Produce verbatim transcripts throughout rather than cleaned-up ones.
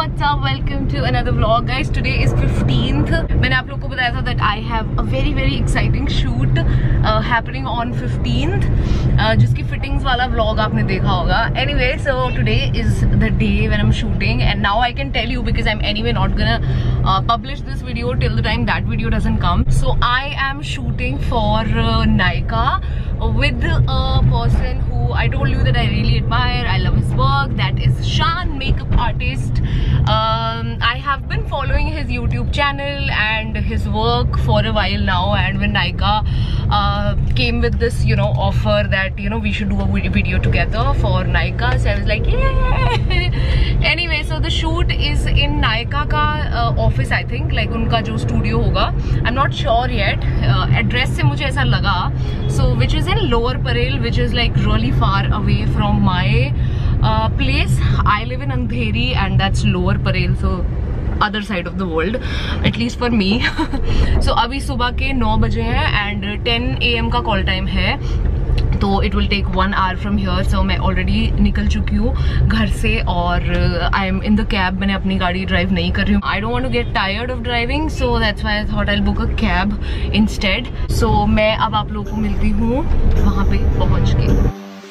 what's up? Welcome to another vlog, guys. Today is fifteenth. मैंने आप लोग को बताया था that I have a very very exciting shoot uh, happening on fifteenth, uh, जिसकी fittings वाला vlog आपने देखा होगा. Anyway, so today is the day when I'm shooting, and now I can tell you because I'm anyway not gonna uh, publish this video till the time that video doesn't come. So I am shooting for uh, Nykaa with a person who I told you that I really admire. I love his work. That is Shan, makeup artist. Um, I have been following his YouTube channel and his work for a while now. And when Nykaa uh, came with this, you know, offer that you know we should do a video together for Nykaa, so I was like, yeah. Anyway, so the shoot is in Nykaa ka uh, office, I think, like उनका जो studio होगा. I'm not sure yet. Uh, address से मुझे ऐसा लगा. So which is in Lower Parel, which is like really far away from my uh, place. I live in Andheri and that's Lower Parel, so other side of the world, at least for me. So अभी सुबह के नौ बजे हैं and ten A M का call time है, तो it will take one hour from here. So मैं already निकल चुकी हूँ घर से और I am in the cab. मैंने अपनी गाड़ी drive नहीं कर रही हूँ. I don't want to get tired of driving, so that's why I thought I'll book a cab instead. So मैं अब आप लोगों को मिलती हूँ वहाँ पे पहुँच के.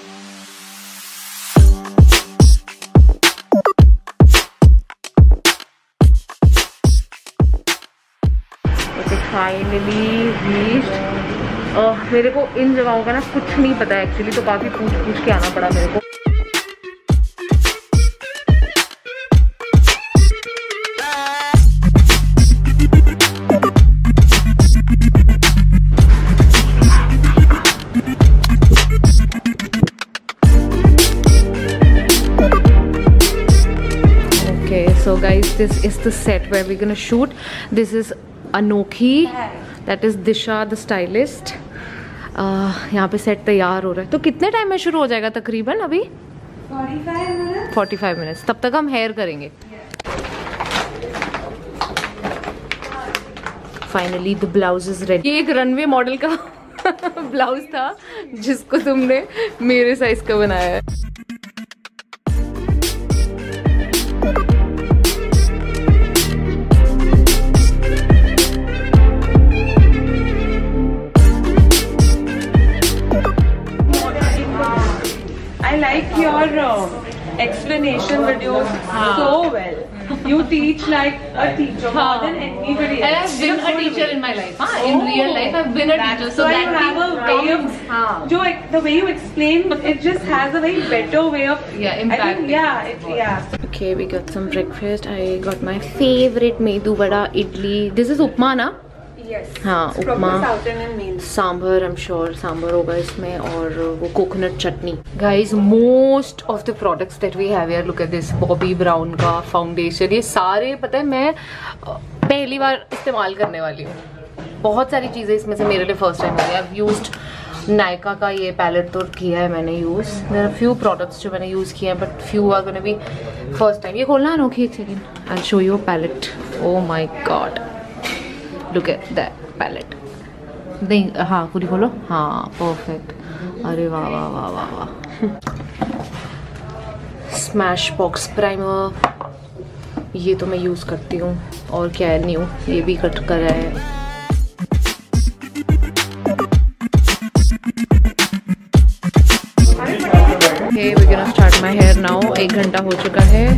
Finally reached. uh, मेरे को इन जगहों का ना कुछ नहीं पता एक्चुअली, तो काफ़ी पूछ पूछ के आना पड़ा मेरे को. Okay, so guys, this is the set where we're gonna shoot. This is Anokhi, that is Disha the stylist. uh, यहाँ पे सेट तैयार हो रहा है. तो कितने टाइम में शुरू हो जाएगा तकरीबन? अभी forty-five minutes. forty-five minutes. तब तक हम हेयर करेंगे. Finally the blouse is ready. ये एक रनवे मॉडल का ब्लाउज था जिसको तुमने मेरे साइज का बनाया है. I like your uh, explanation videos so well. You teach like a teacher more than anybody else. And I've been a teacher in my life. Huh? In real life, I've been a teacher. So that you have a way of, jo, the way you explain, it just has a very better way of yeah, impact. Yeah, it, yeah. Okay, we got some breakfast. I got my favorite medu vada idli. This is upma, na? Yes. हाँ, उपमा, sambar, I'm sure sambar होगा इसमें, और वो coconut chutney. Guys, most of the products that we have here, look at this, Bobbi Brown का foundation, ये सारे पता है मैं पहली बार इस्तेमाल करने वाली हूँ. बहुत सारी चीज़ें इसमें से मेरे लिए फर्स्ट टाइम हो गया. I've used Nykaa का ये पैलेट तो किया है मैंने use. There are few products जो मैंने यूज़ किए हैं, but few are gonna be first time. ये खोलना है Anokhi, एक second. I'll show you a palette. Oh my god. Look at that palette. नहीं, हाँ पूरी खोलो. हाँ, perfect. अरे वाह वाह वाह वाह वाह. Smashbox primer, ये तो मैं यूज़ करती हूँ. और क्या है न्यू, ये भी कट करा है. Okay, we're gonna start my hair now. एक घंटा हो चुका है.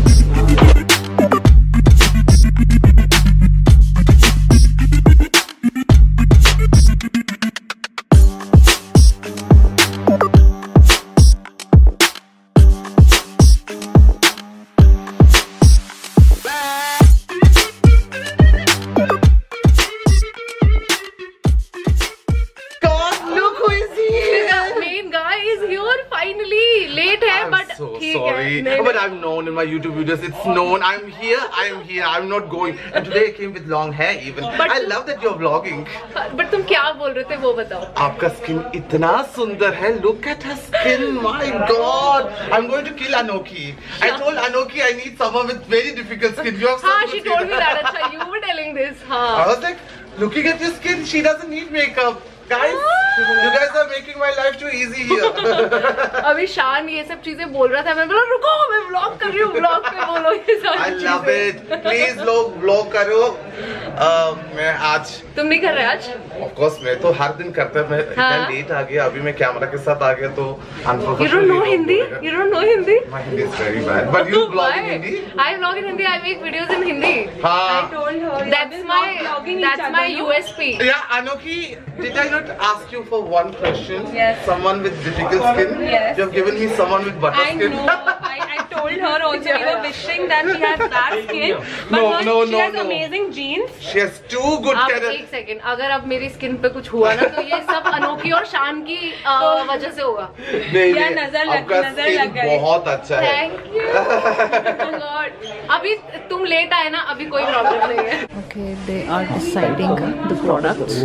But I'm known in my YouTube videos. It's known. I'm here. I'm here. I'm not going. And today I came with long hair even. But I love that you're vlogging. But तुम क्या बोल रहे थे वो बताओ. आपका skin इतना सुंदर है. Look at her skin. My God. I'm going to kill Anokhi. I told Anokhi I need someone with very difficult skin. You have. हाँ, she told me that. अच्छा, you were telling this. हाँ. I was like, looking at your skin, she doesn't need makeup. Guys, You guys are making my life too easy here. अभी शान ये सब चीजें बोल रहा था, मैं बोला रुको मैं व्लॉग कर रही हूँ, व्लॉग पे बोलो ये सारी I चीजें। love it. Please लोग व्लॉग करो। uh, मैं आज तुम नहीं कर रहे आज? Of course मैं तो हर दिन करता मैं हाँ? इतना लेट आ गया, अभी मैं कैमरा के साथ आ गया तो You don't know Hindi? You don't know Hindi? My Hindi is very bad. But you vlog in Why? Hindi? I vlog in Hindi. I make videos in Hindi. हाँ. I told her. That's my that's my U S P. Yeah, Anokhi, did I not ask you for one question? Yes. Someone with difficult skin? Yes. You have given me someone with butter I skin. know. I, I told her also. We were wishing that she has that skin. But No, her, no, she no, has no. amazing genes. She has two good अब characters. एक second, अगर अब मेरी skin पे कुछ हुआ ना तो ये सब अनोखी और शान की अ, वजह से होगा। नहीं, यार, नहीं, नजर लग- आपका नजर skin लग गई। बहुत अच्छा है। Thank you. Oh God. अभी तुम लेट आए ना, अभी कोई प्रॉब्लम नहीं है। Okay, they are deciding the products.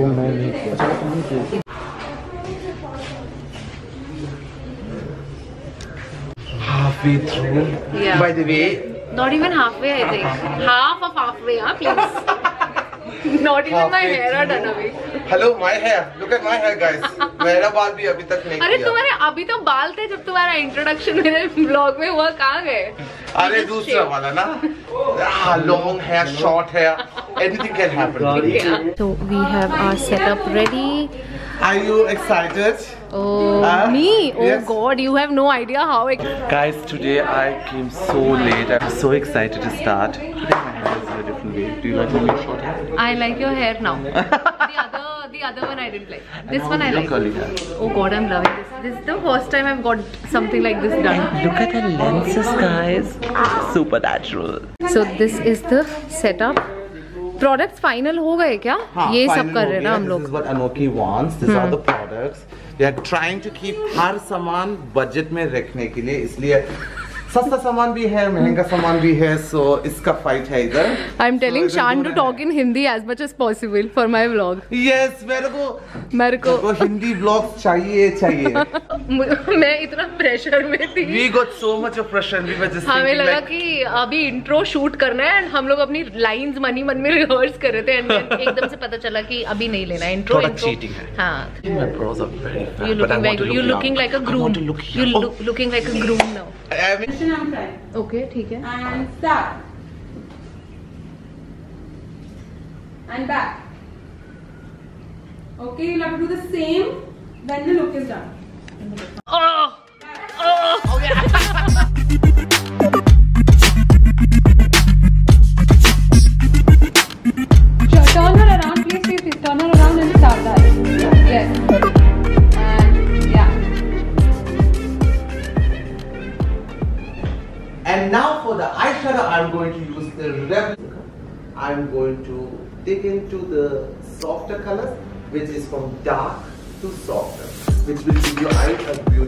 Halfway through. Yeah. By the way, Not even halfway, I think. Half of halfway, huh? Please. Not even my halfway hair are through. done away. Hello, my hair. Look at my hair, guys. मेरा बाल भी अभी तक नहीं अरे किया। तुम्हारे अभी तो बाल थे जब तुम्हारा इंट्रोडक्शन मेरे ब्लॉग में हुआ, कहाँ गए? अरे दूसरा वाला ना, long hair, short hair, anything can happen. So we have our setup ready. Are you excited? Oh, Huh? me? Oh Yes. God, you have no idea how. Ex Guys, today I came so late. I'm so excited to start. Today my hair is in a different way. Do you like my short hair? I like your hair now. the other, the other one I didn't like. This one I Your like. curly hair. Oh God, I'm loving this. This is the first time I've got something like this done. Look at the lenses, guys. Super natural. So this is the setup. Products final हो गए क्या? ये सब कर रहे हैं ना हम लोग. This is what Anokhi wants. These are the products. We are trying to keep हर सामान budget में रखने के लिए, इसलिए सस्ता सामान भी है, महंगा सामान भी है, so इसका fight है इधर. I'm telling So, Shan इधर to दो talk in Hindi as much as possible for my vlog. Yes, मेरे को मेरे को मेरे को हिंदी vlogs चाहिए चाहिए. मैं इतना प्रेशर में थी. We got so much of pressure. We were just हमें thinking लगा like, कि अभी इंट्रो शूट करना है एंड हम लोग अपनी लाइंस मनी मन में रिहर्स कर रहे थे एंड एकदम से पता चला कि अभी नहीं लेना इंट्रो. थोड़ा cheating है. हाँ. my brows are very fat, You but I looking want like to look you young. looking like a I groom. want to look You young. look looking like a groom now. I mean, Question I'm trying. Okay, ठीक है. And start. And back. Okay, you'll have to do the same when the look is done. Oh, oh, okay. Turn her around, please, please, please. Turn her around and start that. Yes. And yeah. and now for the eyeshadow, I'm going to use the red. I'm going to dig into the softer colors, which is from dark to softer, which will give your eyes a beauty.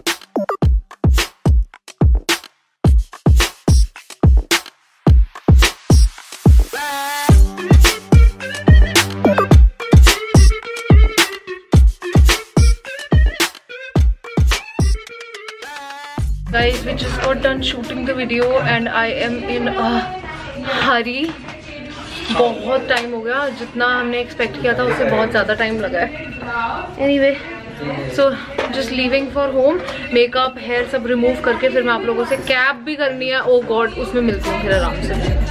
Guys, we just got done shooting the video and I am in a hurry. बहुत time हो गया, जितना हमने expect किया था उससे बहुत ज़्यादा टाइम लगा है. Anyway, so just leaving for home. Makeup hair सब रिमूव करके फिर मैं आप लोगों से कैब भी करनी है. ओ गॉड, उसमें मिलती हूँ फिर आराम से.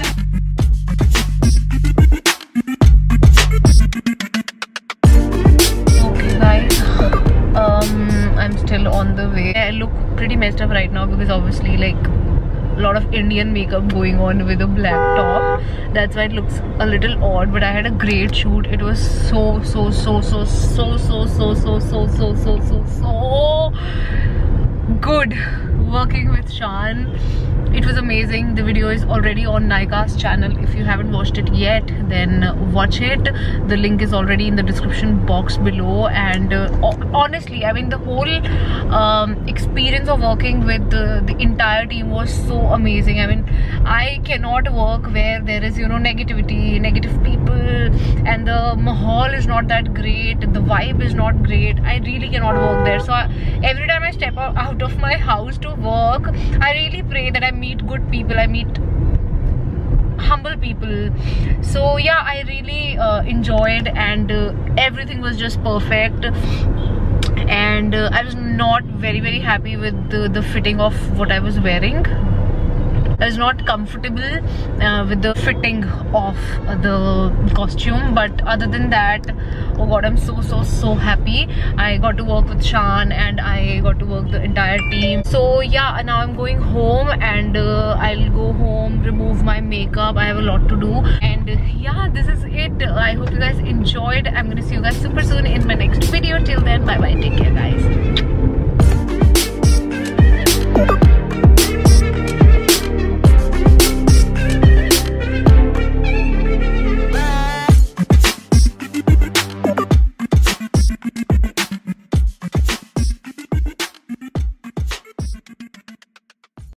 I'm still on the way. I look pretty messed up right now because obviously like a lot of Indian makeup going on with a black top. That's why it looks a little odd, but I had a great shoot. It was so so so so so so so so so so so so so good working with Shan. It was amazing. The video is already on Nykaa's channel. If you haven't watched it yet, then watch it. The link is already in the description box below. And uh, honestly, I mean, the whole um, experience of working with the, the entire team was so amazing. I mean, I cannot work where there is, you know, negativity, negative people, and the mahal is not that great, the vibe is not great. I really cannot work there. So I, every time I step out, out of my house to work, I really pray that I meet good people, I meet humble people. So yeah, I really uh, enjoyed, and uh, everything was just perfect. and uh, I was not very very happy with the, the fitting of what I was wearing. I was not comfortable uh, with the fitting of the costume, but other than that, oh god, I'm so so so happy. I got to work with Shan and I got to work the entire team. So yeah, now I'm going home, and uh, I'll go home, remove my makeup. I have a lot to do, and uh, yeah, this is it. I hope you guys enjoyed. I'm gonna see you guys super soon in my next video. Till then, bye bye, take care guys.